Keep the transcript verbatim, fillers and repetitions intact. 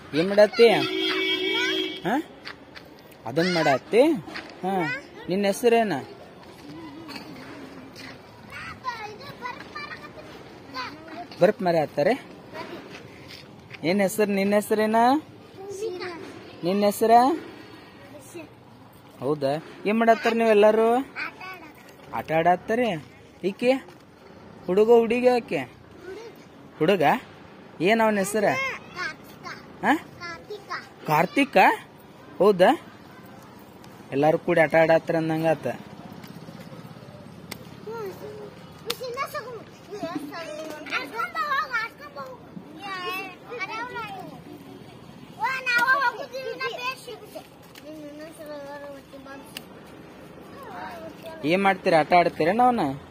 ಏನ್ ಮಾಡತ್ತಿ? ಹ ಅದನ್ ಮಾಡತ್ತಿ? ಹ ನಿನ್ನ ಹೆಸರೇನ? ಬರ್ಪ್ ಮರ ಹತ್ತಾರೆ. ಏನ್ ಹೆಸರು? ನಿನ್ನ ಹೆಸರೇನ? ನಿನ್ನ ಹೆಸರ? ಹೌದಾ? ಏನ್ ಮಾಡತ್ತಾರ ನೀವೆಲ್ಲಾರು? ಆಟ ಆಡತ್ತಾರೆ. ಈಕೆ ಹುಡುಗ ಹುಡುಗಿ ಆಕೆ ಹುಡುಗ? ಏನ್ ಅವನ ಹೆಸರ? ಕಾರ್ತಿಕ. ಹೌದಾ? ಎಲ್ಲಾರು ಕೂಡಿ ಆಟ ಆಡತ್ತಾರ ಅಂದಂಗಾತ. ಏನ್ ಮಾಡ್ತೀರ? ಆಟ ಆಡ್ತೀರ ನಾವ್ನ?